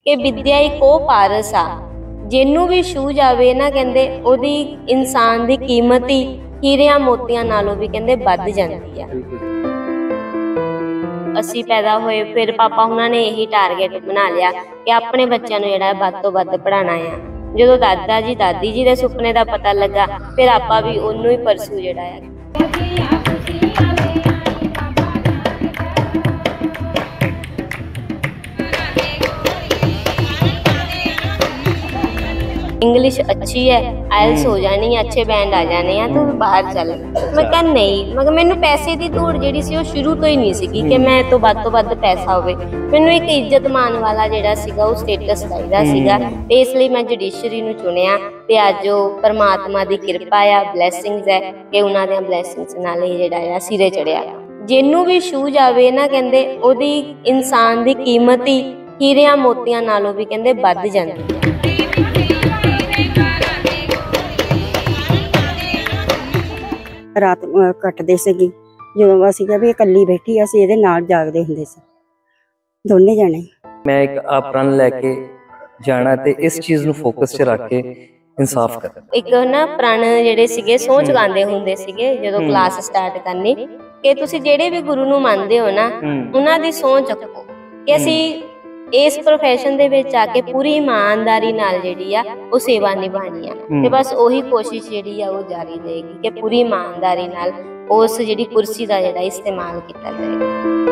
कि विद्या ही को पारस आ, जिन्नू भी छू जावे ना कहंदे ओदी इंसान दी कीमत ही हीरियां मोतियां नालों भी कहंदे वध जांदी आ। असी पैदा होए फिर पापा हुणां ने यही टारगेट बना लिया कि अपने बच्चों नूं जिहड़ा वध तों वध पढ़ाना है। जदों दादा जी दादी जी दे सुपने दा पता लगा फिर आपां भी ओनू ही परसू जिहड़ा है। इंग्लिश अच्छी है, आयल्स हो जानी है, अच्छे बैंड आ जाने हैं, तो बाहर चल। मैं कहा नहीं, मगर मैनू पैसे की दौड़ जिहड़ी सी शुरू तो ही नहीं सी कि मैं तो वध पैसा होवे। मैनू एक इज्जत मान वाला जिहड़ा सीगा वो स्टेटस चाहीदा सीगा, ते इसलिए मैं जुडिशरी नू चुनिया। ते अज वो परमात्मा दी किरपा आ, ब्लैसिंग्स है कि उन्हां दे ब्लैसिंग्स नाल ही जिहड़ा आ सिरे चढ़िया। जिन्नू भी छू जावे ना कहंदे ओदी इंसान दी कीमत ही हीरियां मोतियां नालों भी कहंदे वध जांदी है। रात कटदे सीगी जो असीं किहा भी इकल्ली बैठी असीं इहदे नाल जागदे हुंदे सी दोने जणे। मैं एक प्रण लैके जाना ते इस चीज़ नूं फोकस च रख के इंसाफ कर। एक ना प्रण जिहड़े सीगे सोह चुकांदे हुंदे सीगे जदों क्लास स्टार्ट करनी कि तुसीं जिहड़े भी गुरु नूं मनदे हो ना उन्हां दी सोह चुको कि असीं इस प्रोफैशन दे विच आके पूरी ईमानदारी नाल जिहड़ी आ वो सेवा निभानी आ। ते बस ओही कोशिश जिहड़ी आ वो जारी रहेगी कि पूरी ईमानदारी नाल उस जिहड़ी कुर्सी दा जिहड़ा इस्तेमाल कीता जाए।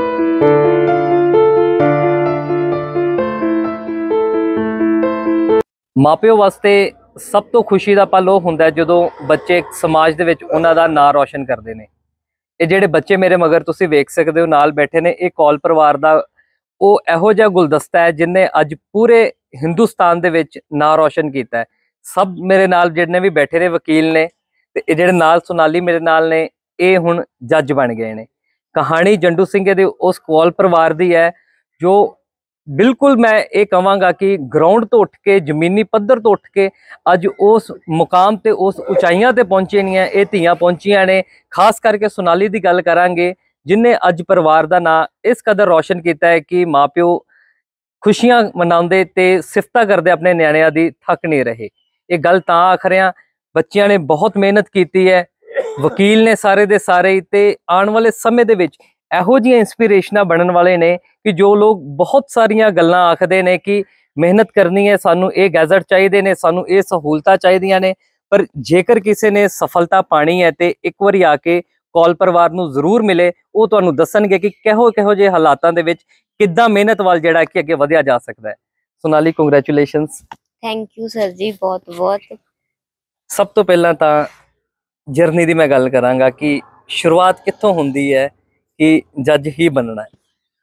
मापिओ वास्ते सब तो खुशी का पल वो हुंदा जदों बच्चे समाज दे विच उन्हां दा नां रोशन करते हैं। ये जिहड़े बच्चे मेरे मगर तुसीं वेख सकदे हो नाल बैठे ने, ये कौल परिवार दा वो इहो जिहा गुलदस्ता है जिन्हें अज पूरे हिंदुस्तान दे विच नां रोशन किया है। सब मेरे नाल जिन्ने भी बैठे ने वकील ने ते जिहड़े नाल सोनाली मेरे नाल ने ये हुण जज बन गए ने। कहानी जंडू सिंह दे उस कौल परिवार दी है जो बिल्कुल मैं ये कहांगा कि ग्राउंड तो उठ के जमीनी पद्धर तो उठ के अज उस मुकाम ते उस उचाइयां ते पहुंचे नहीं है। ये धीआं पहुंचियां ने, खास करके सोनाली की गल करांगे जिन्हें अज परिवार का नाम इस कदर रोशन किया है कि माँ प्यो खुशियां मनाते ते सिफत करते अपने न्याणियां दी थक नहीं रहे। ये गल तां आख रहा, बच्चियां ने बहुत मेहनत की है, वकील ने सारे दे सारे ते आने वाले समय दे विच इहो जिहियां इंस्पिरेशनां बनन वाले ने कि जो लोग बहुत सारियां गल्लां आखदे ने कि मेहनत करनी है, सानू ये गैजट चाहिए ने, सानू ये सहूलतां चाहिदियां ने, पर जेकर किसी ने सफलता पानी है तो एक बार आके कौल परिवार नूं जरूर मिले। वो तुहानू दसणगे कि किहो जिहे हालातां दे विच किद्दां मेहनत वाल जिहड़ा कि अगे वधिया जा सकदा है। Sonali congratulations. Thank you sir ji, बहुत बहुत। सब तो पहला तां जर्नी दी मैं गल करांगा कि शुरुआत कित्थों हुंदी है कि जज ही बनना है।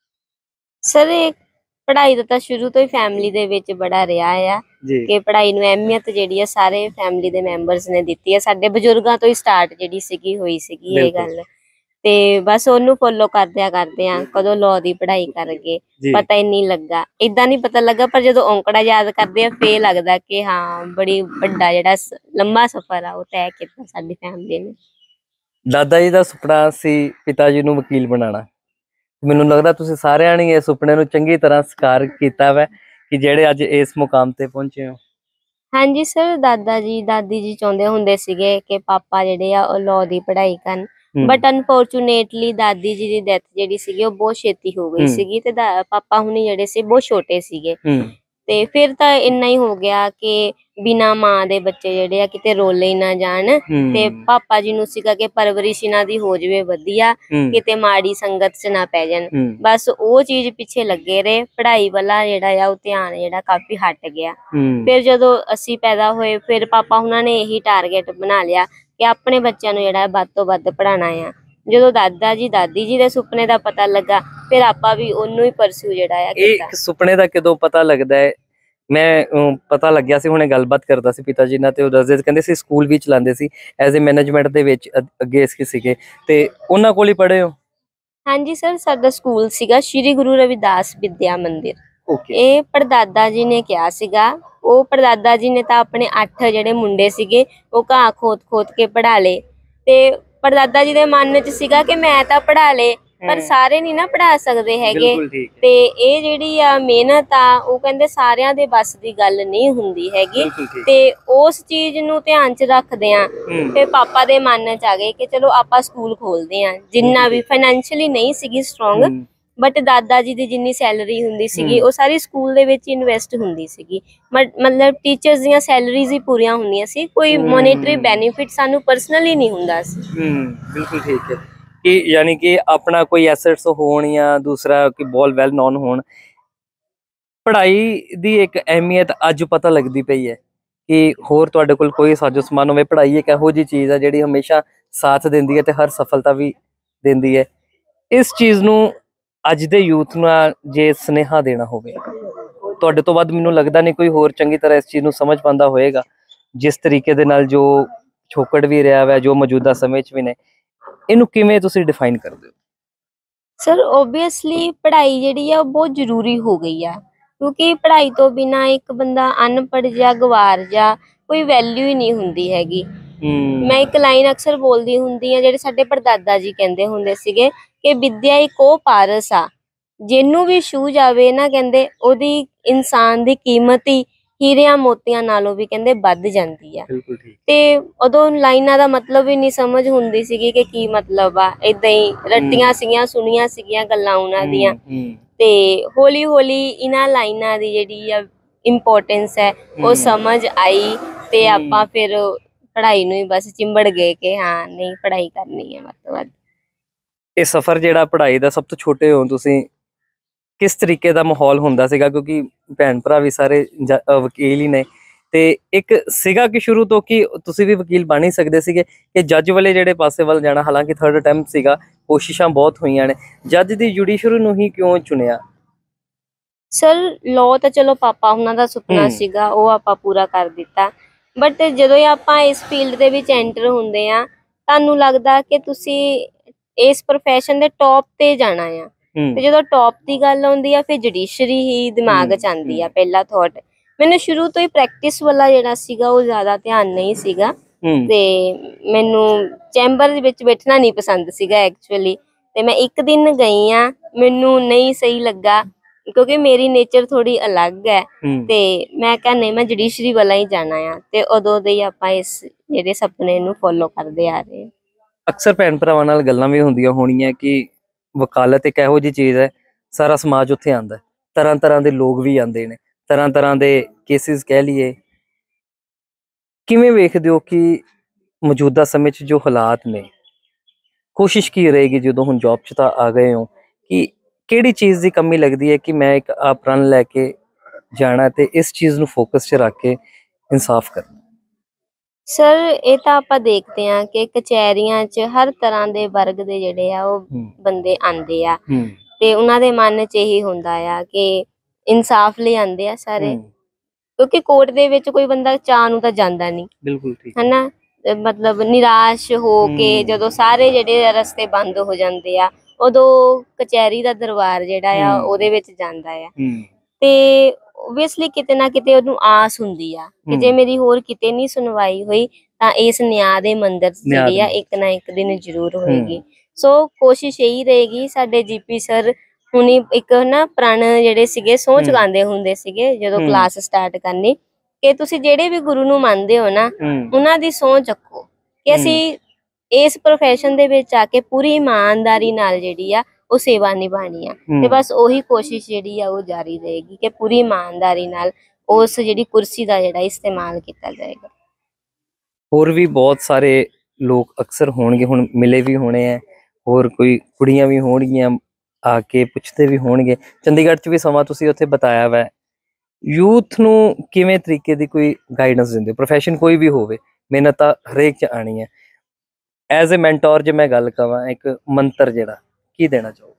सर एक पढ़ाई दा तां शुरू तो ही फैमिली दे विच बड़ा रहा है कि पढ़ाई नूं अहमियत जिहड़ी है सारे फैमिली दे मैंबर्स ने दित्ती है। साडे बजुर्गां तो ही स्टार्ट जिहड़ी सीगी होई सीगी ये गल, ते बस ओनू फॉलो करदियां कदों लॉ दी पढ़ाई कर गए पता ही नहीं लगा, इदां नहीं पता लगा। पर जदों औंकड़ा याद करदे आ फिर लगदा कि हाँ बड़ी वड्डा जिहड़ा लंबा सफर आ वो तय कीता साडी फैमिली ने। दादा जी का सुपना सी पिता जी नूं वकील बनाना। मैनूं लगदा तुसीं सारिआं ने इस सुपने नूं चंगी तरह साकार कीता वा कि जिहड़े अज इस मुकाम ते पहुंचे हो। हाँ जी सर, दादा जी दादी जी चाहुंदे हुंदे सीगे कि पापा जिहड़े आ लॉ दी पढ़ाई करन, बट अनफॉर्चुनेटली दादी जी दी डेथ जिहड़ी सीगी वो बहुत छेती हो गई सीगी ते पापा हुणी जिहड़े सी बहुत छोटे सीगे। ते फिर तां इन्ना ही हो गया कि बिना मां दे बच्चे जिहड़े आ किते रोले ही ना जाण, ते पापा जी नूं सीगा कि परवरिश इन्हां दी हो जावे वधिया, किते माड़ी संगत च ना पै जाण। बस वो चीज पिछे लगे रहे, पढ़ाई वाला जिहड़ा आ वो ध्यान जिहड़ा काफी हट गया। फिर जदों असीं पैदा होए फिर पापा हुणां ने यही टारगेट बना लिया कि अपने बच्चों नूं जिहड़ा वध तों वध पढ़ाना है। जदों दादा जी दादी जी दे सुपने दा पता लगा फिर आपां भी ओनू ही परसू जिहड़ा आ कीता। सुपने दा कदों पता लगदा है? मैं पता लग्या सी हुणे गलबात करदा सी पिता जी नाल ते ओह दसदे कहंदे सी स्कूल भी चलांदे सी एज ए मैनेजमेंट दे विच अगे इसके सीगे ते उन्हां कोल ही पढ़े हो? हाँ जी सर, साडा स्कूल सीगा श्री गुरु रविदास विद्या मंदिर। ये परदादा जी ने किया सीगा, वो परदादा जी ने तां अपने 8 जिहड़े मुंडे सीगे वो घाह खोद खोद के पढ़ा ले, ते परदादा जी दे मन च सीगा कि मैं तां पढ़ा ले ਪਰ ਸਾਰੇ ਨਹੀਂ ਨਾ ਪੜ੍ਹਾ ਸਕਦੇ ਹੈਗੇ। ਬਿਲਕੁਲ ਠੀਕ ਹੈ, ਤੇ ਇਹ ਜਿਹੜੀ ਆ ਮਿਹਨਤ ਆ, ਉਹ ਕਹਿੰਦੇ ਸਾਰਿਆਂ ਦੇ ਵੱਸ ਦੀ ਗੱਲ ਨਹੀਂ ਹੁੰਦੀ ਹੈਗੀ। ਬਿਲਕੁਲ ਠੀਕ। ਤੇ ਉਸ ਚੀਜ਼ ਨੂੰ ਧਿਆਨ 'ਚ ਰੱਖਦੇ ਆ ਤੇ ਪਾਪਾ ਦੇ ਮਨ 'ਚ ਆ ਗਏ ਕਿ ਚਲੋ ਆਪਾਂ ਸਕੂਲ ਖੋਲਦੇ ਆ। ਜਿੰਨਾ ਵੀ ਫਾਈਨੈਂਸ਼ੀਅਲੀ ਨਹੀਂ ਸੀਗੀ ਸਟਰੋਂਗ, ਬਟ ਦਾਦਾ ਜੀ ਦੀ ਜਿੰਨੀ ਸੈਲਰੀ ਹੁੰਦੀ ਸੀਗੀ ਉਹ ਸਾਰੀ ਸਕੂਲ ਦੇ ਵਿੱਚ ਇਨਵੈਸਟ ਹੁੰਦੀ ਸੀਗੀ। ਮਤਲਬ ਟੀਚਰਸ ਦੀਆਂ ਸੈਲਰੀਜ਼ ਹੀ ਪੂਰੀਆਂ ਹੁੰਦੀਆਂ ਸੀ, ਕੋਈ ਮੋਨੇਟਰੀ ਬੈਨੀਫਿਟ ਸਾਨੂੰ ਪਰਸਨਲੀ ਨਹੀਂ ਹੁੰਦਾ ਸੀ। ਬਿਲਕੁਲ ਠੀਕ ਹੈ ਕਿ ਯਾਨੀ ਕਿ ਆਪਣਾ ਕੋਈ ਐਸੈਟਸ ਹੋਣ ਜਾਂ ਦੂਸਰਾ ਕਿ ਬਹੁਤ ਵੈਲ ਨੋਨ ਹੋਣ, ਪੜ੍ਹਾਈ ਦੀ ਇੱਕ ਅਹਿਮੀਅਤ ਅੱਜ ਪਤਾ ਲੱਗਦੀ ਪਈ ਹੈ ਕਿ ਹੋਰ ਤੁਹਾਡੇ ਕੋਲ ਕੋਈ ਸਾਜੋ ਸਮਾਨ ਹੋਵੇ, ਪੜ੍ਹਾਈ ਇੱਕ ਇਹੋ ਜਿਹੀ ਚੀਜ਼ ਹੈ ਜਿਹੜੀ ਹਮੇਸ਼ਾ ਸਾਥ ਦਿੰਦੀ ਹੈ ਤੇ ਹਰ ਸਫਲਤਾ ਵੀ ਦਿੰਦੀ ਹੈ। ਇਸ ਚੀਜ਼ ਨੂੰ ਅੱਜ ਦੇ ਯੂਥ ਨੂੰ ਜੇ ਸੁਨੇਹਾ ਦੇਣਾ ਹੋਵੇ, ਤੁਹਾਡੇ ਤੋਂ ਵੱਧ ਮੈਨੂੰ ਲੱਗਦਾ ਨਹੀਂ ਕੋਈ ਹੋਰ ਚੰਗੀ ਤਰ੍ਹਾਂ ਇਸ ਚੀਜ਼ ਨੂੰ ਸਮਝ ਪਾਉਂਦਾ ਹੋਏਗਾ। ਜਿਸ ਤਰੀਕੇ ਦੇ ਨਾਲ ਜੋ ਛੋਕੜ ਵੀ ਰਿਹਾ ਵਾ, ਜੋ ਮੌਜੂਦਾ ਸਮੇਂ 'ਚ ਵੀ ਨੇ, ਇਹਨੂੰ ਕਿਵੇਂ ਤੁਸੀਂ ਡਿਫਾਈਨ ਕਰਦੇ ਹੋ? ਸਰ ਓਬਵੀਅਸਲੀ ਪੜ੍ਹਾਈ ਜਿਹੜੀ ਆ ਉਹ ਬਹੁਤ ਜ਼ਰੂਰੀ ਹੋ ਗਈ ਆ, ਕਿਉਂਕਿ ਪੜ੍ਹਾਈ ਤੋਂ ਬਿਨਾ ਇੱਕ ਬੰਦਾ ਅਨਪੜ੍ਹ ਜਾਂ ਗਵਾਰ ਜਾਂ ਕੋਈ ਵੈਲਿਊ ਹੀ ਨਹੀਂ ਹੁੰਦੀ ਹੈਗੀ। ਮੈਂ ਇੱਕ ਲਾਈਨ ਅਕਸਰ ਬੋਲਦੀ ਹੁੰਦੀ ਆ, ਜਿਹੜੇ ਸਾਡੇ ਪੜਦਾਦਾ ਜੀ ਕਹਿੰਦੇ ਹੁੰਦੇ ਸੀਗੇ ਕਿ ਵਿਦਿਆ ਇੱਕ ਉਹ ਪਾਰਸ ਆ ਜਿਹਨੂੰ ਵੀ ਛੂਹ ਜਾਵੇ ਨਾ, ਕਹਿੰਦੇ ਉਹਦੀ ਇਨਸਾਨ ਦੀ ਕੀਮਤ ਹੀ ਹੀਰਿਆਂ ਮੋਤੀਆਂ ਨਾਲੋਂ ਵੀ ਕਹਿੰਦੇ ਵੱਧ ਜਾਂਦੀ ਆ। ਬਿਲਕੁਲ ਠੀਕ। ਤੇ ਉਦੋਂ ਲਾਈਨਾਂ ਦਾ ਮਤਲਬ ਹੀ ਨਹੀਂ ਸਮਝ ਹੁੰਦੀ ਸੀਗੀ ਕਿ ਕੀ ਮਤਲਬ ਆ, ਏਦਾਂ ਹੀ ਰੱਟੀਆਂ ਸੀਗੀਆਂ, ਸੁਣੀਆਂ ਸੀਗੀਆਂ ਗੱਲਾਂ ਉਹਨਾਂ ਦੀਆਂ। ਤੇ ਹੌਲੀ ਹੌਲੀ ਇਹਨਾਂ ਲਾਈਨਾਂ ਦੀ ਜਿਹੜੀ ਆ ਇੰਪੋਰਟੈਂਸ ਹੈ ਉਹ ਸਮਝ ਆਈ ਤੇ ਆਪਾਂ ਫਿਰ ਪੜ੍ਹਾਈ ਨੂੰ ਹੀ ਬਸ ਚਿੰਬੜ ਗਏ ਕਿ ਹਾਂ ਨਹੀਂ ਪੜ੍ਹਾਈ ਕਰਨੀ ਹੈ ਵੱਧ ਤੋਂ ਵੱਧ। ਇਹ ਸਫ਼ਰ ਜਿਹੜਾ ਪੜ੍ਹਾਈ ਦਾ, ਸਭ ਤੋਂ ਛੋਟੇ ਹੋ ਤੁਸੀਂ, ਕਿਸ ਤਰੀਕੇ ਦਾ ਮਾਹੌਲ ਹੁੰਦਾ ਸੀਗਾ? ਕਿਉਂਕਿ ਭੈਣ ਭਰਾ ਵੀ ਸਾਰੇ ਵਕੀਲ ਹੀ ਨੇ, ਤੇ ਇੱਕ ਸੀਗਾ ਕਿ ਸ਼ੁਰੂ ਤੋਂ ਕਿ ਤੁਸੀਂ ਵੀ ਵਕੀਲ ਬਣ ਹੀ ਸਕਦੇ ਸੀਗੇ ਕਿ ਜੱਜ ਵਾਲੇ ਜਿਹੜੇ ਪਾਸੇ ਵੱਲ ਜਾਣਾ, ਹਾਲਾਂਕਿ 3rd ਅਟੈਂਪਟ ਸੀਗਾ, ਕੋਸ਼ਿਸ਼ਾਂ ਬਹੁਤ ਹੋਈਆਂ ਨੇ, ਜੱਜ ਦੀ ਜੁਡੀਸ਼ਰੀ ਨੂੰ ਹੀ ਕਿਉਂ ਚੁਣਿਆ? ਸਰ ਲਾਅ ਤਾਂ ਚਲੋ ਪਾਪਾ ਉਹਨਾਂ ਦਾ ਸੁਪਨਾ ਸੀਗਾ, ਉਹ ਆਪਾਂ ਪੂਰਾ ਕਰ ਦਿੱਤਾ। ਬਟ ਜਦੋਂ ਆਪਾਂ ਇਸ ਫੀਲਡ ਦੇ ਵਿੱਚ ਐਂਟਰ ਹੁੰਦੇ ਆ, ਤੁਹਾਨੂੰ ਲੱਗਦਾ ਕਿ ਤੁਸੀਂ ਇਸ ਪ੍ਰੋਫੈਸ਼ਨ ਦੇ ਟੌਪ ਤੇ ਜਾਣਾ ਆ। ਤੇ ਜਦੋਂ ਟੌਪ ਦੀ ਗੱਲ ਆਉਂਦੀ ਆ ਫਿਰ ਜੁਡੀਸ਼ਰੀ ਹੀ ਦਿਮਾਗ 'ਚ ਆਉਂਦੀ ਆ ਪਹਿਲਾ ਥੋਟ। ਮੈਨੂੰ ਸ਼ੁਰੂ ਤੋਂ ਹੀ ਪ੍ਰੈਕਟਿਸ ਵਾਲਾ ਜਿਹੜਾ ਸੀਗਾ ਉਹ ਜ਼ਿਆਦਾ ਧਿਆਨ ਨਹੀਂ ਸੀਗਾ, ਤੇ ਮੈਨੂੰ ਚੈਂਬਰ ਦੇ ਵਿੱਚ ਬੈਠਣਾ ਨਹੀਂ ਪਸੰਦ ਸੀਗਾ ਐਕਚੁਅਲੀ। ਤੇ ਮੈਂ ਇੱਕ ਦਿਨ ਗਈ ਆ, ਮੈਨੂੰ ਨਹੀਂ ਸਹੀ ਲੱਗਾ ਕਿਉਂਕਿ ਮੇਰੀ ਨੇਚਰ ਥੋੜੀ ਅਲੱਗ ਹੈ, ਤੇ ਮੈਂ ਕਿਹਾ ਨਹੀਂ ਮੈਂ ਜੁਡੀਸ਼ਰੀ ਵਾਲਾ ਹੀ ਜਾਣਾ ਆ। ਤੇ ਉਦੋਂ ਦੇ ਹੀ ਆਪਾਂ ਇਸ ਜਿਹੜੇ ਸੁਪਨੇ ਨੂੰ ਫੋਲੋ ਕਰਦੇ ਆ ਰਹੇ। ਅਕਸਰ ਭੈਣ ਭਰਾਵਾਂ ਨਾਲ ਗੱਲਾਂ ਵੀ ਹੁੰਦੀਆਂ ਹੋਣੀਆਂ ਕਿ ਵਕਾਲਤ ਇੱਕ ਇਹੋ ਜਿਹੀ ਚੀਜ਼ ਹੈ, ਸਾਰਾ ਸਮਾਜ ਉੱਥੇ ਆਉਂਦਾ, ਤਰ੍ਹਾਂ ਤਰ੍ਹਾਂ ਦੇ ਲੋਕ ਵੀ ਆਉਂਦੇ ਨੇ, ਤਰ੍ਹਾਂ ਤਰ੍ਹਾਂ ਦੇ ਕੇਸਿਸ ਕਹਿ ਲਈਏ। ਕਿਵੇਂ ਵੇਖਦੇ ਹੋ ਕਿ ਮੌਜੂਦਾ ਸਮੇਂ 'ਚ ਜੋ ਹਾਲਾਤ ਨੇ, ਕੋਸ਼ਿਸ਼ ਕੀ ਰਹੇਗੀ ਜਦੋਂ ਹੁਣ ਜੌਬ 'ਚ ਤਾਂ ਆ ਗਏ ਹੋ, ਕਿ ਕਿਹੜੀ ਚੀਜ਼ ਦੀ ਕਮੀ ਲੱਗਦੀ ਹੈ ਕਿ ਮੈਂ ਇੱਕ ਪ੍ਰਣ ਲੈ ਕੇ ਜਾਣਾ ਤੇ ਇਸ ਚੀਜ਼ ਨੂੰ ਫੋਕਸ 'ਚ ਰੱਖ ਕੇ ਇਨਸਾਫ ਕਰਨਾ? ਸਰ ਇਹ ਤਾਂ ਆਪਾਂ ਦੇਖਦੇ ਹਾਂ ਕਿ ਕਚਹਿਰੀਆਂ 'ਚ ਹਰ ਤਰ੍ਹਾਂ ਦੇ ਵਰਗ ਦੇ ਜਿਹੜੇ ਆ ਉਹ ਬੰਦੇ ਆਉਂਦੇ ਆ, ਤੇ ਉਹਨਾਂ ਦੇ ਮਨ 'ਚ ਇਹੀ ਹੁੰਦਾ ਆ ਕਿ ਇਨਸਾਫ ਲਈ ਆਉਂਦੇ ਆ ਸਾਰੇ, ਕਿਉਂਕਿ ਕੋਰਟ ਦੇ ਵਿੱਚ ਕੋਈ ਬੰਦਾ ਚਾਅ ਨੂੰ ਤਾਂ ਜਾਂਦਾ ਨਹੀਂ। ਬਿਲਕੁਲ ਠੀਕ ਹਨਾ, ਮਤਲਬ ਨਿਰਾਸ਼ ਹੋ ਕੇ ਜਦੋਂ ਸਾਰੇ ਜਿਹੜੇ ਰਸਤੇ ਬੰਦ ਹੋ ਜਾਂਦੇ ਆ, ਉਦੋਂ ਕਚਹਿਰੀ ਦਾ ਦਰਬਾਰ ਜਿਹੜਾ ਆ ਉਹਦੇ ਵਿੱਚ ਜਾਂਦਾ ਆ। ਤੇ ਓਬਵੀਅਸਲੀ ਕਿਤੇ ਨਾ ਕਿਤੇ ਉਹਨੂੰ ਆਸ ਹੁੰਦੀ ਆ ਕਿ ਜੇ ਮੇਰੀ ਹੋਰ ਕਿਤੇ ਨਹੀਂ ਸੁਣਵਾਈ ਹੋਈ ਤਾਂ ਇਸ ਨਿਆਂ ਦੇ ਮੰਦਿਰ ਜਿਹੜੀ ਆ ਇੱਕ ਨਾ ਇੱਕ ਦਿਨ ਜ਼ਰੂਰ ਹੋਏਗੀ। ਸੋ ਕੋਸ਼ਿਸ਼ ਇਹੀ ਰਹੇਗੀ। ਸਾਡੇ ਜੀਪੀ ਸਰ ਹੁਣੀ ਇੱਕ ਨਾ ਪ੍ਰਣ ਜਿਹੜੇ ਸੀਗੇ ਸਹੁੰ ਚੁਕਾਉਂਦੇ ਹੁੰਦੇ ਸੀਗੇ ਜਦੋਂ ਕਲਾਸ ਸਟਾਰਟ ਕਰਨੀ, ਕਿ ਤੁਸੀਂ ਜਿਹੜੇ ਵੀ ਗੁਰੂ ਨੂੰ ਮੰਨਦੇ ਹੋ ਨਾ, ਉਹਨਾਂ ਦੀ ਸਹੁੰ ਚੱਕੋ ਕਿ ਅਸੀਂ ਇਸ ਪ੍ਰੋਫੈਸ਼ਨ ਦੇ ਵਿੱਚ ਆ ਕੇ ਪੂਰੀ ਇਮਾਨਦਾਰੀ ਨਾਲ ਜਿਹੜੀ ਆ ਉਹ ਸੇਵਾ ਨਿਭਾਣੀ ਆ। ਤੇ ਬਸ ਉਹੀ ਕੋਸ਼ਿਸ਼ ਜਿਹੜੀ ਆ ਉਹ ਜਾਰੀ ਰਹੇਗੀ ਕਿ ਪੂਰੀ ਇਮਾਨਦਾਰੀ ਨਾਲ ਉਸ ਜਿਹੜੀ ਕੁਰਸੀ ਦਾ ਜਿਹੜਾ ਇਸਤੇਮਾਲ ਕੀਤਾ ਜਾਏਗਾ। ਹੋਰ ਵੀ ਬਹੁਤ ਸਾਰੇ ਲੋਕ ਅਕਸਰ ਹੋਣਗੇ, ਹੁਣ ਮਿਲੇ ਵੀ ਹੋਣੇ ਆ, ਹੋਰ ਕੋਈ ਕੁੜੀਆਂ ਵੀ ਹੋਣਗੀਆਂ ਆ ਕੇ ਪੁੱਛਦੇ ਵੀ ਹੋਣਗੇ। ਚੰਡੀਗੜ੍ਹ 'ਚ ਵੀ ਸਮਾਂ ਤੁਸੀਂ ਉੱਥੇ ਬਿਤਾਇਆ ਵਾ, ਯੂਥ ਨੂੰ ਕਿਵੇਂ ਤਰੀਕੇ ਦੀ ਕੋਈ ਗਾਈਡੈਂਸ ਦਿੰਦੇ ਹੋ? ਪ੍ਰੋਫੈਸ਼ਨ ਕੋਈ ਵੀ ਹੋਵੇ, ਮਿਹਨਤ ਤਾਂ ਹਰੇਕ 'ਚ ਆਣੀ ਹੈ। ਐਜ਼ ਏ ਮੈਂਟੋਰ ਜੇ ਮੈਂ ਗੱਲ ਕਰਾਂ, ਇੱਕ ਮੰਤਰ ਜਿਹੜਾ ਕੀ ਦੇਣਾ ਚਾਹੋਗੇ?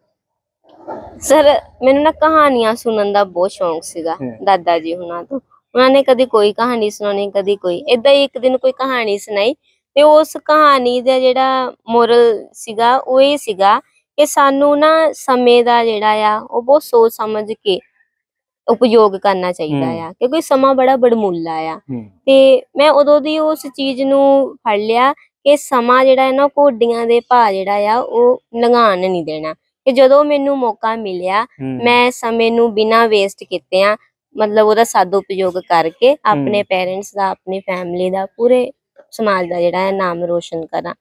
ਸਰ ਮੈਨੂੰ ਨਾ ਕਹਾਣੀਆਂ ਸੁਣਨ ਦਾ ਬਹੁਤ ਸ਼ੌਂਕ ਸੀਗਾ ਦਾਦਾ ਜੀ ਹੁਣਾਂ ਤੋਂ। ਉਹਨਾਂ ਨੇ ਕਦੀ ਕੋਈ ਕਹਾਣੀ ਸੁਣਾਉਣੀ, ਕਦੀ ਕੋਈ। ਏਦਾਂ ਹੀ ਇੱਕ ਦਿਨ ਕੋਈ ਕਹਾਣੀ ਸੁਣਾਈ, ਤੇ ਉਸ ਕਹਾਣੀ ਦਾ ਜਿਹੜਾ ਮੋਰਲ ਸੀਗਾ ਉਹ ਇਹ ਸੀਗਾ ਕਿ ਸਾਨੂੰ ਨਾ ਸਮੇਂ ਦਾ ਜਿਹੜਾ ਆ ਉਹ ਬਹੁਤ ਸੋਚ ਸਮਝ ਕੇ ਉਪਯੋਗ ਕਰਨਾ ਚਾਹੀਦਾ ਆ, ਕਿਉਂਕਿ ਸਮਾਂ ਬੜਾ ਬੜਮੁੱਲਾ ਆ। ਤੇ ਮੈਂ ਉਦੋਂ ਦੀ ਉਸ ਚੀਜ਼ ਨੂੰ ਫੜ ਲਿਆ ਕਿ ਸਮਾਂ ਜਿਹੜਾ ਹੈ ਨਾ ਘੋੜੀਆਂ ਦੇ ਭਾਅ ਜਿਹੜਾ ਆ ਉਹ ਲੰਘਾਣ ਨਹੀਂ ਦੇਣਾ, ਕਿ ਜਦੋਂ ਮੈਨੂੰ ਮੌਕਾ ਮਿਲਿਆ ਮੈਂ ਸਮੇਂ ਨੂੰ ਬਿਨਾਂ ਵੇਸਟ ਕੀਤਿਆਂ ਮਤਲਬ ਉਹਦਾ ਸਦਉਪਯੋਗ ਕਰਕੇ ਆਪਣੇ ਪੇਰੈਂਟਸ ਦਾ, ਆਪਣੀ ਫੈਮਿਲੀ ਦਾ, ਪੂਰੇ ਸਮਾਜ ਦਾ ਜਿਹੜਾ ਹੈ ਨਾਮ ਰੋਸ਼ਨ ਕਰਾਂ।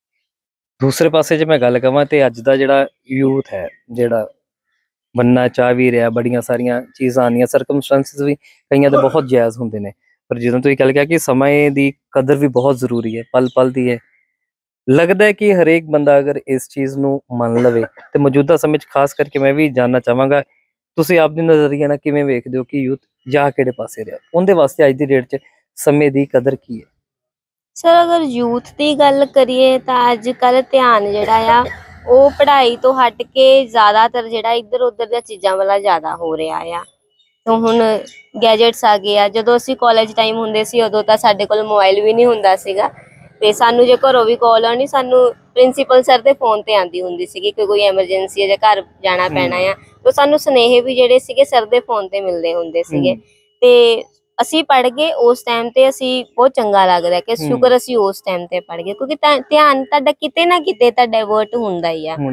ਦੂਸਰੇ ਪਾਸੇ ਜੇ ਮੈਂ ਗੱਲ ਕਰਾਂ ਤੇ ਅੱਜ ਦਾ ਜਿਹੜਾ ਯੂਥ ਹੈ, ਜਿਹੜਾ ਬੰਨਾ ਚਾਹ ਵੀ ਰਿਹਾ, ਬੜੀਆਂ ਸਾਰੀਆਂ ਚੀਜ਼ਾਂ ਆਉਂਦੀਆਂ, ਸਰਕਮਸਟੈਂਸਿਸ ਵੀ ਕਈਆਂ ਦੇ ਬਹੁਤ ਜਾਇਜ਼ ਹੁੰਦੇ ਨੇ, ਪਰ ਜਦੋਂ ਤੁਸੀਂ ਗੱਲ ਕਿਹਾ ਕਿ ਸਮੇਂ ਦੀ ਕਦਰ ਵੀ ਬਹੁਤ ਜ਼ਰੂਰੀ ਹੈ, ਪਲ ਪਲ ਦੀ ਹੈ, ਲੱਗਦਾ ਹੈ ਕਿ ਹਰੇਕ ਬੰਦਾ ਅਗਰ ਇਸ ਚੀਜ਼ ਨੂੰ ਮੰਨ ਲਵੇ ਤੇ ਮੌਜੂਦਾ ਸਮੇਂ 'ਚ ਖਾਸ ਕਰਕੇ ਮੈਂ ਵੀ ਜਾਣਨਾ ਚਾਹਾਂਗਾ ਤੁਸੀਂ ਆਪਦੇ ਨਜ਼ਰੀਏ ਨਾਲ ਕਿਵੇਂ ਵੇਖਦੇ ਹੋ ਕਿ ਯੂਥ ਜਾ ਕਿਹੜੇ ਪਾਸੇ ਰਿਹਾ, ਉਹਦੇ ਵਾਸਤੇ ਅੱਜ ਦੀ ਡੇਟ 'ਚ ਸਮੇਂ ਦੀ ਕਦਰ ਕੀ ਹੈ? ਸਰ ਅਗਰ ਯੂਥ ਦੀ ਗੱਲ ਕਰੀਏ ਤਾਂ ਅੱਜ ਕੱਲ ਧਿਆਨ ਜਿਹੜਾ ਆ ਉਹ ਪੜ੍ਹਾਈ ਤੋਂ ਹਟ ਕੇ ਜ਼ਿਆਦਾਤਰ ਜਿਹੜਾ ਇੱਧਰ ਉੱਧਰ ਦੀਆਂ ਚੀਜ਼ਾਂ ਵਾਲਾ ਜ਼ਿਆਦਾ ਹੋ ਰਿਹਾ ਆ। ਤਾਂ ਹੁਣ ਗੈਜਟਸ ਆ ਗਏ ਆ। ਜਦੋਂ ਅਸੀਂ ਕਾਲਜ ਟਾਈਮ ਹੁੰਦੇ ਸੀ ਉਦੋਂ ਤਾਂ ਸਾਡੇ ਕੋਲ ਮੋਬਾਈਲ ਵੀ ਨਹੀਂ ਹੁੰਦਾ ਸੀਗਾ ਤੇ ਸਾਨੂੰ ਜੇ ਘਰੋਂ ਵੀ ਕਾਲ ਆਉਣੀ ਸਾਨੂੰ ਪ੍ਰਿੰਸੀਪਲ ਸਰ ਦੇ ਫੋਨ ਤੇ ਆਉਂਦੀ ਹੁੰਦੀ ਸੀਗੀ ਕਿ ਕੋਈ ਐਮਰਜੈਂਸੀ ਹੈ ਜਾਂ ਘਰ ਜਾਣਾ ਪੈਣਾ ਆ, ਤਾਂ ਸਾਨੂੰ ਸੁਨੇਹੇ ਵੀ ਜਿਹੜੇ ਸੀਗੇ ਸਰ ਦੇ ਫੋਨ ਤੇ ਮਿਲਦੇ ਹੁੰਦੇ ਸੀਗੇ। ਤੇ ਅਸੀਂ ਪੜ੍ਹ ਗਏ ਉਸ ਟਾਈਮ ਤੇ, ਅਸੀਂ ਬਹੁਤ ਚੰਗਾ ਲੱਗਦਾ ਕਿ ਸ਼ੁਕਰ ਅਸੀਂ ਉਸ ਟਾਈਮ ਤੇ ਪੜ੍ਹ ਗਏ, ਕਿਉਂਕਿ ਧਿਆਨ ਤੁਹਾਡਾ ਕਿਤੇ ਨਾ ਕਿਤੇ ਤਾਂ ਡਾਇਵਰਟ ਹੁੰਦਾ ਹੀ ਆ।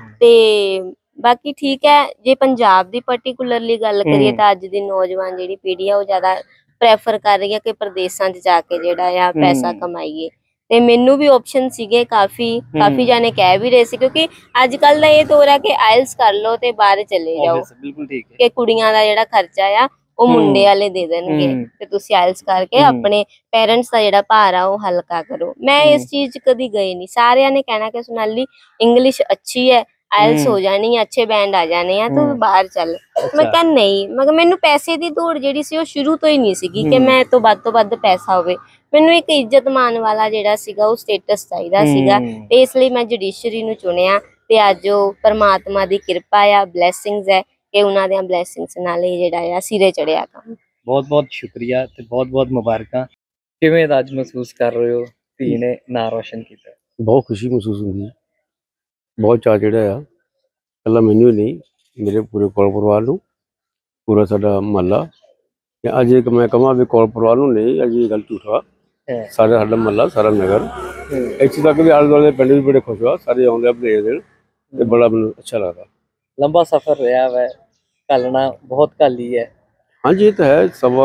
ਤੇ ਬਾਕੀ ਠੀਕ ਹੈ, ਜੇ ਪੰਜਾਬ ਦੀ ਪਾਰਟਿਕੂਲਰਲੀ ਗੱਲ ਕਰੀਏ ਤਾਂ ਅੱਜ ਦੀ ਨੌਜਵਾਨ ਜਿਹੜੀ ਪੀੜ੍ਹੀ ਆ ਉਹ ਜ਼ਿਆਦਾ ਪ੍ਰੈਫਰ ਕਰ ਰਹੀ ਹੈ ਕਿ ਪ੍ਰਦੇਸ਼ਾਂ 'ਚ ਜਾ ਕੇ ਜਿਹੜਾ ਆ ਪੈਸਾ ਕਮਾਈਏ। ਤੇ ਮੈਨੂੰ ਵੀ ਆਪਸ਼ਨ ਸੀਗੇ ਕਾਫੀ ਜਾਣੇ ਕਹਿ ਵੀ ਰਹੇ ਸੀ, ਕਿਉਂਕਿ ਅੱਜ ਕੱਲ ਦਾ ਇਹ ਦੌਰ ਹੈ ਕਿ ਆਇਲਸ ਕਰ ਲਓ ਤੇ ਬਾਹਰ ਚਲੇ ਜਾਓ, ਬਿਲਕੁਲ ਠੀਕ ਹੈ, ਕਿ ਕੁੜੀਆਂ ਦਾ ਜਿਹੜਾ ਖਰਚਾ ਆ ਉਹ ਮੁੰਡੇ ਵਾਲੇ ਦੇ ਦੇਣਗੇ ਤੇ ਤੁਸੀਂ ਆਇਲਸ ਕਰਕੇ ਆਪਣੇ ਪੇਰੈਂਟਸ ਦਾ ਜਿਹੜਾ ਭਾਰ ਆ ਉਹ ਹਲਕਾ ਕਰੋ। ਮੈਂ ਇਸ ਚੀਜ਼ 'ਚ ਕਦੀ ਗਈ ਨਹੀਂ। ਸਾਰਿਆਂ ਨੇ ਕਹਿਣਾ ਕਿ ਸੋਨਾਲੀ ਇੰਗਲਿਸ਼ ਅੱਛੀ ਹੈ, ਆਇਲਸ ਹੋ ਜਾਣੀ ਹੈ, ਅੱਛੇ ਬੈਂਡ ਆ ਜਾਣੇ ਆ, ਤੂੰ ਬਾਹਰ ਚੱਲ। ਮੈਂ ਕਿਹਾ ਨਹੀਂ, ਮਗਰ ਮੈਨੂੰ ਪੈਸੇ ਦੀ ਦੌੜ ਜਿਹੜੀ ਸੀ ਉਹ ਸ਼ੁਰੂ ਤੋਂ ਹੀ ਨਹੀਂ ਸੀਗੀ ਕਿ ਮੈਂ ਤੋਂ ਵੱਧ ਪੈਸਾ ਹੋਵੇ। ਮੈਨੂੰ ਇੱਕ ਇੱਜ਼ਤ ਮਾਣ ਵਾਲਾ ਜਿਹੜਾ ਸੀਗਾ ਉਹ ਸਟੇਟਸ ਚਾਹੀਦਾ ਸੀਗਾ, ਤੇ ਇਸ ਲਈ ਮੈਂ ਜੁਡੀਸ਼ਰੀ ਨੂੰ ਚੁਣਿਆ। ਤੇ ਅੱਜ ਉਹ ਪਰਮਾਤਮਾ ਦੀ ਕਿਰਪਾ ਆ, ਬਲੈਸਿੰਗਸ ਹੈ ਕਿ ਉਹਨਾਂ ਦੀਆਂ ਬਲੈਸਿੰਗਸ ਨਾਲ ਇਹ ਜਿਹੜਾ ਆ ਸਿਰੇ ਚੜਿਆ ਕੰਮ। ਬਹੁਤ ਬਹੁਤ ਸ਼ੁਕਰੀਆ ਤੇ ਬਹੁਤ ਬਹੁਤ ਮੁਬਾਰਕਾਂ। ਕਿਵੇਂ ਦਾ ਅੱਜ ਮਹਿਸੂਸ ਕਰ ਰਹੇ ਹੋ ਧੀ ਨੇ ਨਾਂ ਰੋਸ਼ਨ ਕੀਤਾ? ਬਹੁਤ ਖੁਸ਼ੀ ਮਹਿਸੂਸ ਹੁੰਦੀ ਹੈ, ਬਹੁਤ ਚਾਅ ਜਿਹੜਾ ਆ ਇਕੱਲਾ ਮੈਨੂੰ ਹੀ ਨਹੀਂ, ਮੇਰੇ ਪੂਰੇ ਕੌਰ ਪਰਿਵਾਰ ਨੂੰ, ਪੂਰਾ ਸਾਡਾ ਮਹੱਲਾ। ਅੱਜ ਇੱਕ ਮੈਂ ਕਹਾਂ ਵੀ ਕੌਰ ਪਰਿਵਾਰ ਨੂੰ ਨਹੀਂ, ਅੱਜ ਇਹ ਗੱਲ ਝੂਠਾ, ਸਾਰਾ ਸਾਡਾ ਮਹੱਲਾ, ਸਾਰਾ ਨਗਰ, ਇੱਥੇ ਤੱਕ ਵੀ ਆਲੇ ਦੁਆਲੇ ਦੇ ਪਿੰਡ ਵੀ ਬੜੇ ਖੁਸ਼ ਹੋਆ, ਸਾਰੇ ਆਉਂਦੇ ਆ ਵਧਾਈਆਂ ਦੇਣ ਤੇ ਬੜਾ ਮੈਨੂੰ ਅੱਛਾ ਲੱਗਦਾ। ਲੰਬਾ ਸਫ਼ਰ ਰਿਹਾ ਵੈ, ਘੱਲਣਾ ਬਹੁਤ ਘੱਲੀ ਹੈ। ਹਾਂਜੀ ਇਹ ਤਾਂ ਹੈ, ਸਭਾ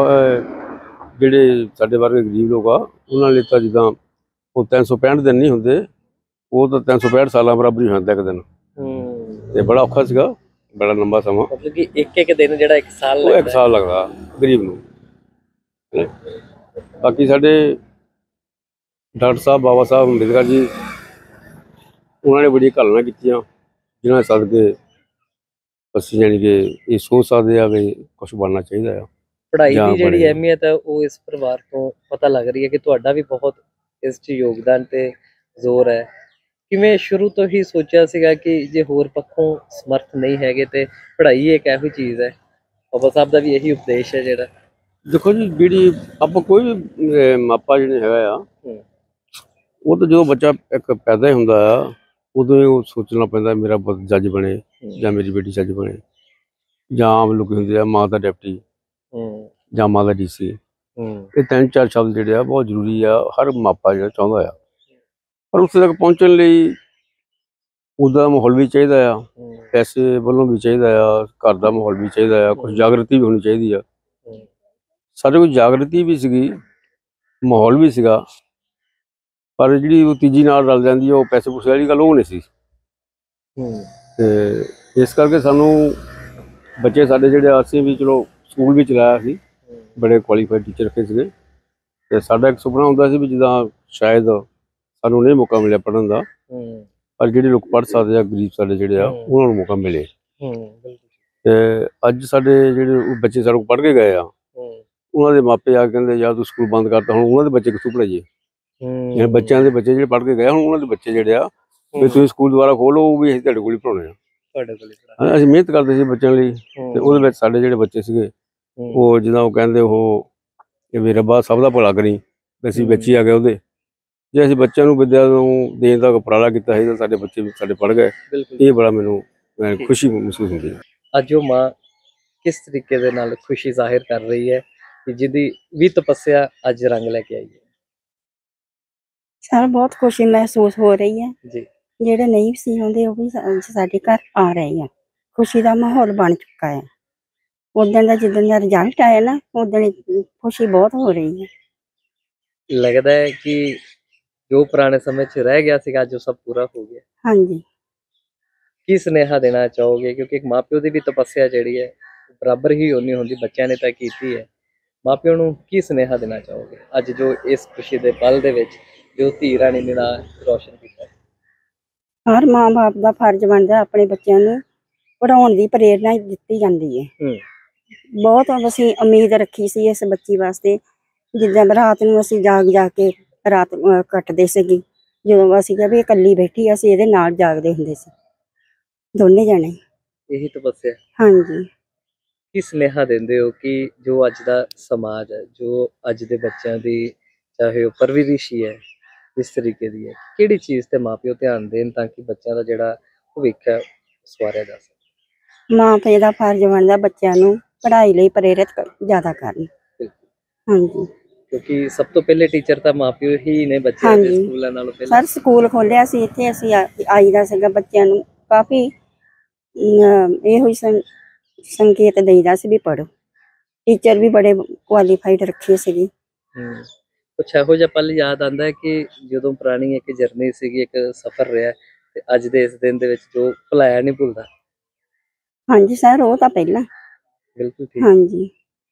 ਜਿਹੜੇ ਸਾਡੇ ਵਰਗੇ ਗਰੀਬ ਲੋਕ ਆ ਉਹਨਾਂ ਲਈ ਤਾਂ ਜਿੱਦਾਂ ਉਹ 365 ਦਿਨ ਨਹੀਂ ਹੁੰਦੇ, ਉਹ ਤਾਂ 365 ਸਾਲਾਂ ਬਰਾਬਰ ਹੀ ਹੁੰਦਾ ਇੱਕ ਦਿਨ, ਤੇ ਬੜਾ ਔਖਾ ਸੀਗਾ, ਬੜਾ ਲੰਬਾ ਸਮਾਂ, ਮਤਲਬ ਕਿ ਇੱਕ ਦਿਨ ਜਿਹੜਾ ਇੱਕ ਸਾਲ ਲੱਗਦਾ, ਇੱਕ ਸਾਲ ਲੱਗਦਾ ਗਰੀਬ ਨੂੰ। ਬਾਕੀ ਸਾਡੇ ਡਾਕਟਰ ਸਾਹਿਬ, ਬਾਬਾ ਸਾਹਿਬ ਅੰਬੇਦਕਰ ਜੀ, ਉਹਨਾਂ ਨੇ ਬੜੀ ਘਾਲਣਾ ਕੀਤੀਆਂ ਜਿਨ੍ਹਾਂ ਦੇ ਸਦਕੇ ਅਸੀਂ ਜਾਣੀ ਕਿ ਇਹ ਸੋਚ ਸਕਦੇ ਆ ਵੀ ਕੁਛ ਬਣਨਾ ਚਾਹੀਦਾ ਆ। ਪੜ੍ਹਾਈ ਦੀ ਜਿਹੜੀ ਅਹਿਮੀਅਤ ਹੈ ਉਹ ਇਸ ਪਰਿਵਾਰ ਤੋਂ ਪਤਾ ਲੱਗ ਰਹੀ ਹੈ ਕਿ ਤੁਹਾਡਾ ਵੀ ਬਹੁਤ ਇਸ 'ਚ ਯੋਗਦਾਨ ਤੇ ਜ਼ੋਰ ਹੈ। ਕਿਵੇਂ ਸ਼ੁਰੂ ਤੋਂ ਹੀ ਸੋਚਿਆ ਸੀਗਾ ਕਿ ਜੇ ਹੋਰ ਪੱਖੋਂ ਸਮਰਥ ਨਹੀਂ ਹੈਗੇ ਤੇ ਪੜ੍ਹਾਈ ਇੱਕ ਇਹੋ ਚੀਜ਼ ਹੈ? ਬਾਬਾ ਸਾਹਿਬ ਦਾ ਵੀ ਇਹੀ ਉਪਦੇਸ਼ ਹੈ ਜਿਹੜਾ। ਦੇਖੋ ਜੀ, ਜਿਹੜੀ ਆਪਾਂ ਕੋਈ ਵੀ ਮਾਪਾ ਜਿਹੜੇ ਹੈਗਾ ਆ, ਉਹ ਤਾਂ ਜਦੋਂ ਬੱਚਾ ਇੱਕ ਪੈਦਾ ਹੀ ਹੁੰਦਾ ਆ ਉਦੋਂ ਹੀ ਉਹ ਸੋਚਣਾ ਪੈਂਦਾ ਮੇਰਾ ਪੁੱਤ ਜੱਜ ਬਣੇ ਜਾਂ ਮੇਰੀ ਬੇਟੀ ਜੱਜ ਬਣੇ, ਜਾਂ ਆਮ ਲੋਕ ਹੁੰਦੇ ਆ ਮਾਂ ਦਾ ਡਿਪਟੀ ਜਾਂ ਮਾਂ ਦਾ DC। ਇਹ 3-4 ਸ਼ਬਦ ਜਿਹੜੇ ਆ ਬਹੁਤ ਜ਼ਰੂਰੀ ਆ, ਹਰ ਮਾਪਾ ਜਿਹੜਾ ਚਾਹੁੰਦਾ ਆ, ਪਰ ਉੱਥੇ ਤੱਕ ਪਹੁੰਚਣ ਲਈ ਉਹਦਾ ਮਾਹੌਲ ਵੀ ਚਾਹੀਦਾ ਆ, ਪੈਸੇ ਵੱਲੋਂ ਵੀ ਚਾਹੀਦਾ ਆ, ਘਰ ਦਾ ਮਾਹੌਲ ਵੀ ਚਾਹੀਦਾ ਆ, ਕੁਛ ਜਾਗਰਤੀ ਵੀ ਹੋਣੀ ਚਾਹੀਦੀ ਆ। ਸਾਡੇ ਕੋਲ ਜਾਗਰਤੀ ਵੀ ਸੀਗੀ, ਮਾਹੌਲ ਵੀ ਸੀਗਾ, ਪਰ ਜਿਹੜੀ ਉਹ ਤੀਜੀ ਨਾਲ ਰਲ ਜਾਂਦੀ ਉਹ ਪੈਸੇ ਪੂਸੇ ਵਾਲੀ ਗੱਲ ਉਹ ਨਹੀਂ ਸੀ। ਤੇ ਇਸ ਕਰਕੇ ਸਾਨੂੰ ਬੱਚੇ ਸਾਡੇ ਜਿਹੜੇ ਅਸੀਂ ਵੀ ਚਲੋ ਸਕੂਲ ਵੀ ਚਲਾਇਆ ਸੀ, ਬੜੇ ਕੁਆਲੀਫਾਈਡ ਟੀਚਰ ਰੱਖੇ ਸੀਗੇ, ਤੇ ਸਾਡਾ ਇੱਕ ਸੁਪਨਾ ਹੁੰਦਾ ਸੀ ਵੀ ਜਿੱਦਾਂ ਸ਼ਾਇਦ ਸਾਨੂੰ ਨਹੀਂ ਮੌਕਾ ਮਿਲਿਆ ਪੜ੍ਹਨ ਦਾ, ਪਰ ਜਿਹੜੇ ਲੋਕ ਪੜ੍ਹ ਸਕਦੇ ਆ, ਗਰੀਬ ਸਾਡੇ ਜਿਹੜੇ ਆ, ਉਹਨਾਂ ਨੂੰ ਮੌਕਾ ਮਿਲੇ। ਤੇ ਅੱਜ ਸਾਡੇ ਜਿਹੜੇ ਬੱਚੇ ਸਾਡੇ ਕੋਲ ਪੜ੍ਹ ਕੇ ਗਏ ਆ, ਉਹਨਾਂ ਦੇ ਮਾਪੇ ਆ ਕੇ ਕਹਿੰਦੇ ਯਾਰ ਤੂੰ ਸਕੂਲ ਬੰਦ ਕਰਤਾ, ਹੁਣ ਉਹਨਾਂ ਦੇ ਬੱਚੇ ਕਿੱਥੋਂ ਪੜ੍ਹਾਈਏ? ਬੱਚਿਆਂ ਦੇ ਬੱਚੇ ਜਿਹੜੇ ਪੜ੍ਹ ਕੇ ਗਏ ਹੁਣ ਉਹਨਾਂ ਦੇ ਬੱਚੇ ਜਿਹੜੇ ਆ ਵੀ ਤੁਸੀਂ ਸਕੂਲ ਦੁਬਾਰਾ ਖੋਲੋ, ਉਹ ਵੀ ਅਸੀਂ ਤੁਹਾਡੇ ਕੋਲ ਹੀ ਪੜ੍ਹਾਉਣੇ ਆ। ਅਸੀਂ ਮਿਹਨਤ ਕਰਦੇ ਸੀ ਬੱਚਿਆਂ ਲਈ, ਤੇ ਉਹਦੇ ਵਿੱਚ ਸਾਡੇ ਜਿਹੜੇ ਬੱਚੇ ਸੀਗੇ ਉਹ ਜਿੱਦਾਂ ਉਹ ਕਹਿੰਦੇ ਉਹ ਕਿ ਵੀ ਰੱਬਾ ਸਭ ਦਾ ਭਲਾ ਕਰੀ, ਅਸੀਂ ਬੱਚੇ ਆ ਗਏ ਉਹਦੇ। ਜੇ ਅਸੀਂ ਬੱਚਿਆਂ ਨੂੰ ਵਿੱਦਿਆ ਨੂੰ ਦੇਣ ਦਾ ਉਪਰਾਲਾ ਕੀਤਾ ਸੀ ਤਾਂ ਸਾਡੇ ਬੱਚੇ ਵੀ ਸਾਡੇ ਪੜ੍ਹ ਗਏ, ਇਹ ਬੜਾ ਮੈਨੂੰ ਖੁਸ਼ੀ ਮਹਿਸੂਸ ਹੁੰਦੀ ਹੈ। ਅੱਜ ਉਹ ਮਾਂ ਕਿਸ ਤਰੀਕੇ ਦੇ ਨਾਲ ਖੁਸ਼ੀ ਜ਼ਾਹਿਰ ਕਰ ਰਹੀ ਹੈ ਕਿ ਜਿਹਦੀ ਵੀ ਤਪੱਸਿਆ ਅੱਜ ਰੰਗ ਲੈ ਕੇ ਆਈ ਹੈ? ਸਰ ਬਹੁਤ ਖੁਸ਼ੀ ਮਹਿਸੂਸ ਹੋ ਰਹੀ ਹੈ ਜੀ। ਜਿਹੜੇ ਨਹੀਂ ਸੀ ਆਉਂਦੇ ਉਹ ਵੀ ਸਾਡੇ ਘਰ ਆ ਰਹੇ ਆ। ਖੁਸ਼ੀ ਦਾ ਮਾਹੌਲ ਬਣ ਚੁੱਕਾ ਹੈ। ਉਦੋਂ ਦਾ ਜਿੱਦਣ ਦਾ ਰਿਜ਼ਲਟ ਆਇਆ ਨਾ ਉਦੋਂ ਖੁਸ਼ੀ ਬਹੁਤ ਹੋ ਰਹੀ ਹੈ। ਲੱਗਦਾ ਹੈ ਕਿ ਜੋ ਪੁਰਾਣੇ ਸਮੇਂ 'ਚ ਰਹਿ ਗਿਆ ਸੀਗਾ ਅੱਜ ਉਹ ਸਭ ਪੂਰਾ ਹੋ ਗਿਆ। ਹਾਂਜੀ, ਕੀ ਸੁਨੇਹਾ ਦੇਣਾ ਚਾਹੋਗੇ, ਕਿਉਂਕਿ ਇੱਕ ਮਾਪਿਓ ਦੀ ਵੀ ਤਪੱਸਿਆ ਜਿਹੜੀ ਹੈ ਬਰਾਬਰ ਹੀ ਓਨੀ ਹੁੰਦੀ, ਬੱਚਿਆਂ ਨੇ ਤਾਂ ਕੀਤੀ ਹੈ। ਮਾਪਿਓ ਨੂੰ ਕੀ ਸੁਨੇਹਾ ਦੇਣਾ ਚਾਹੋਗੇ ਅੱਜ ਜੋ ਇਸ ਖੁਸ਼ੀ ਦੇ ਪਲ ਦੇ ਵਿੱਚ ਜੋ ਧੀ ਰਾਣੀ ਨੇ ਨਾਂ ਰੋਸ਼ਨ ਕੀਤਾ? ਹਰ ਮਾਂ-ਬਾਪ ਦਾ ਫਰਜ਼ ਬਣਦਾ ਆਪਣੇ ਬੱਚਿਆਂ ਨੂੰ ਪੜ੍ਹਾਉਣ ਦੀ ਪ੍ਰੇਰਨਾ ਦਿੱਤੀ ਜਾਂਦੀ ਹੈ। ਬਹੁਤ ਅਸੀਂ ਉਮੀਦ ਰੱਖੀ ਸੀ ਇਸ ਬੱਚੀ ਵਾਸਤੇ। ਜਿੱਦਾਂ ਰਾਤ ਨੂੰ ਅਸੀਂ ਜਾਗ ਕੇ ਰਾਤ ਕੱਟਦੇ ਸੀਗੇ, ਜਦੋਂ ਅਸੀਂ ਕਿਹਾ ਵੀ ਇਹ ਇਕੱਲੀ ਬੈਠੀ, ਅਸੀਂ ਇਹਦੇ ਨਾਲ ਜਾਗਦੇ ਹੁੰਦੇ ਸੀ ਦੋਨੇ ਜਣੇ। ਇਹੀ ਤਪੱਸਿਆ। ਹਾਂਜੀ, ਕੀ ਸੁਨੇਹਾ ਦਿੰਦੇ ਹੋ ਕਿ ਜੋ ਅੱਜ ਦਾ ਸਮਾਜ ਹੈ, ਜੋ ਅੱਜ ਦੇ ਬੱਚਿਆਂ ਦੀ ਚਾਹੇ ਉਹ ਪਰਵਰਿਸ਼ ਹੀ ਹੈ ਇਸ ਤਰੀਕੇ ਦੀ ਹੈ, ਕਿਹੜੀ ਚੀਜ਼ ਤੇ ਮਾਪਿਓ ਧਿਆਨ ਦੇਣ ਤਾਂ ਕਿ ਬੱਚਿਆਂ ਦਾ ਜਿਹੜਾ ਭਵਿੱਖ ਹੈ ਸਵਾਰਿਆ ਜਾ ਸਕੇ? ਮਾਂ ਪਿਓ ਦਾ ਫਰਜ਼ ਬਣਦਾ ਬੱਚਿਆਂ ਨੂੰ ਪੜ੍ਹਾਈ ਲਈ ਪ੍ਰੇਰਿਤ ਜ਼ਿਆਦਾ ਕਰਨ। ਹਾਂਜੀ, ਕਿਉਂਕਿ ਸਭ ਤੋਂ ਪਹਿਲੇ ਟੀਚਰ ਤਾਂ ਮਾਪਿਓ ਹੀ ਨੇ ਬੱਚਿਆਂ ਦੇ, ਹਾਂਜੀ। ਸਕੂਲਾਂ ਨਾਲੋਂ ਪਹਿਲਾਂ। ਸਰ ਸਕੂਲ ਖੋਲਿਆ ਸੀ ਇੱਥੇ, ਅਸੀਂ ਆਈਦਾ ਸੀਗਾ ਬੱਚਿਆਂ ਨੂੰ ਕਾਫੀ ਇਹੋ ਹੀ ਸੰਕੇਤ ਦੇਈਦਾ ਸੀ ਵੀ ਪੜ੍ਹੋ। ਟੀਚਰ ਵੀ ਬੜੇ ਕੁਆਲੀਫਾਈਡ ਰੱਖੇ ਸੀਗੇ। ਕੁਛ ਇਹੋ ਜਿਹਾ ਪਲ ਯਾਦ ਆਉਂਦਾ ਹੈ ਕਿ ਜਦੋਂ ਪੁਰਾਣੀ ਇੱਕ ਜਰਨੀ ਸੀਗੀ, ਇੱਕ ਸਫ਼ਰ ਰਿਹਾ ਤੇ ਅੱਜ ਦੇ ਇਸ ਦਿਨ ਦੇ ਵਿੱਚ ਜੋ ਭੁਲਾਇਆ ਨਹੀਂ ਭੁੱਲਦਾ? ਹਾਂਜੀ ਸਰ, ਉਹ ਤਾਂ ਪਹਿਲਾਂ। ਬਿਲਕੁਲ ਠੀਕ। ਹਾਂਜੀ,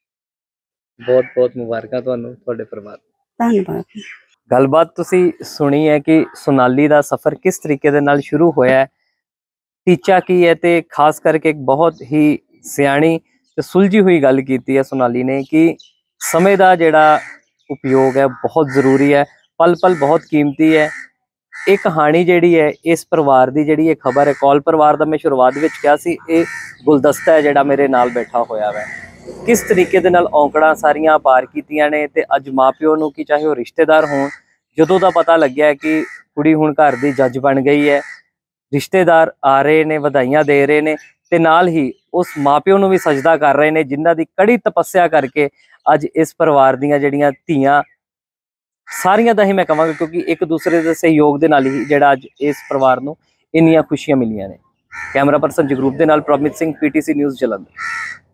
ਬਹੁਤ ਬਹੁਤ ਮੁਬਾਰਕਾਂ ਤੁਹਾਨੂੰ, ਤੁਹਾਡੇ ਪਰਿਵਾਰ ਨੂੰ। ਧੰਨਵਾਦ। ਗੱਲਬਾਤ ਤੁਸੀਂ ਸੁਣੀ ਹੈ ਕਿ ਸੋਨਾਲੀ ਦਾ ਸਫ਼ਰ ਕਿਸ ਤਰੀਕੇ ਦੇ ਨਾਲ ਸ਼ੁਰੂ ਹੋਇਆ ਹੈ, ਟੀਚਾ ਕੀ ਹੈ, ਤੇ ਖਾਸ ਕਰਕੇ ਇੱਕ ਬਹੁਤ ਹੀ ਸਿਆਣੀ ਤੇ ਸੁਲਝੀ ਹੋਈ ਗੱਲ ਕੀਤੀ ਹੈ ਸੋਨਾਲੀ ਨੇ ਕਿ ਸਮੇਂ ਦਾ ਜਿਹੜਾ ਉਪਯੋਗ ਹੈ ਬਹੁਤ ਜ਼ਰੂਰੀ ਹੈ, ਪਲ ਪਲ ਬਹੁਤ ਕੀਮਤੀ ਹੈ। ਇਹ ਕਹਾਣੀ ਜਿਹੜੀ ਹੈ ਇਸ ਪਰਿਵਾਰ ਦੀ, ਜਿਹੜੀ ਇਹ ਖਬਰ ਹੈ, ਕੌਲ ਪਰਿਵਾਰ ਦਾ ਮੈਂ ਸ਼ੁਰੂਆਤ ਵਿੱਚ ਕਿਹਾ ਸੀ, ਇਹ ਗੁਲਦਸਤਾ ਹੈ ਜਿਹੜਾ ਮੇਰੇ ਨਾਲ ਬੈਠਾ ਹੋਇਆ ਵੈ। ਕਿਸ ਤਰੀਕੇ ਦੇ ਨਾਲ ਔਂਕੜਾਂ ਸਾਰੀਆਂ ਪਾਰ ਕੀਤੀਆਂ ਨੇ ਤੇ ਅੱਜ ਮਾਪਿਓ ਨੂੰ, ਕਿ ਚਾਹੇ ਉਹ ਰਿਸ਼ਤੇਦਾਰ ਹੋਣ, ਜਦੋਂ ਦਾ ਪਤਾ ਲੱਗਿਆ ਕਿ ਕੁੜੀ ਹੁਣ ਘਰ ਦੀ ਜੱਜ ਬਣ ਗਈ ਹੈ, ਰਿਸ਼ਤੇਦਾਰ ਆ ਰਹੇ ਨੇ, ਵਧਾਈਆਂ ਦੇ ਰਹੇ ਨੇ ਤੇ ਨਾਲ ਹੀ ਉਸ ਮਾਪਿਓ ਨੂੰ ਵੀ ਸਜਦਾ ਕਰ ਰਹੇ ਨੇ ਜਿਨ੍ਹਾਂ ਦੀ ਕੜੀ ਤਪੱਸਿਆ ਕਰਕੇ ਅੱਜ ਇਸ ਪਰਿਵਾਰ ਦੀਆਂ ਜਿਹੜੀਆਂ ਧੀਆਂ ਸਾਰੀਆਂ ਦਾ ਹੀ ਮੈਂ ਕਹਾਂਗਾ, ਕਿਉਂਕਿ ਇੱਕ ਦੂਸਰੇ ਦੇ ਸਹਿਯੋਗ ਦੇ ਨਾਲ ਹੀ ਜਿਹੜਾ ਅੱਜ ਇਸ ਪਰਿਵਾਰ ਨੂੰ ਇੰਨੀਆਂ ਖੁਸ਼ੀਆਂ ਮਿਲੀਆਂ ਨੇ। ਕੈਮਰਾ ਪਰਸਨ ਜਗਰੂਪ ਦੇ ਨਾਲ ਪ੍ਰੋਮਿਤ ਸਿੰਘ, PTC ਨਿਊਜ਼ ਜਲੰਧਰ।